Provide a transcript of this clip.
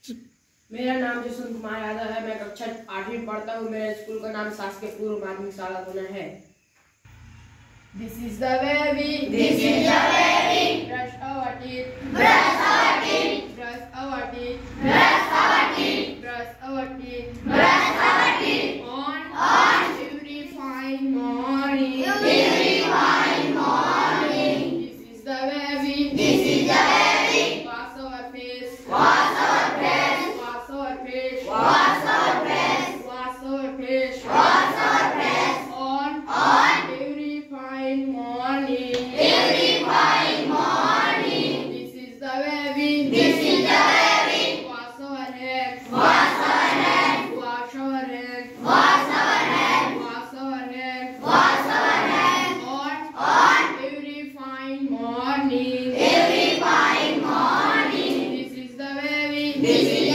मेरा नाम जशन कुमार यादव है। मैं कक्षा 8वीं में पढ़ता हूँ। मेरे स्कूल का नाम शासकीय पूर्व माध्यमिक शाला गुना है। This is the way we brush our teeth, brush our teeth, brush our teeth, brush our teeth, brush our teeth, brush our teeth on every fine morning, every fine morning. This is the way we wash our face, wash our face, wash our face, wash our face, wash our face, wash our face on every fine morning, every fine morning. This is the way we wash our hands, wash our hands, wash our hands, wash our hands, wash our hands, wash our hands on every fine morning, every fine morning. This is the way we